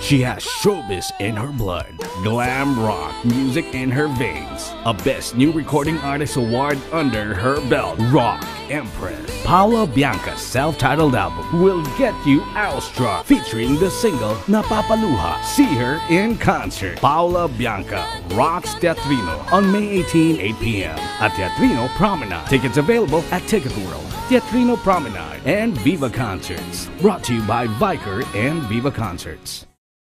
She has showbiz in her blood, glam rock music in her veins, a Best New Recording Artist Award under her belt. Rock Empress Paula Bianca's self-titled album will get you awestruck, featuring the single Napapaluha. See her in concert. Paula Bianca rocks Teatrino on May 18, 8 p.m. at Teatrino Promenade. Tickets available at Ticket World, Teatrino Promenade, and Viva Concerts. Brought to you by Viker and Viva Concerts.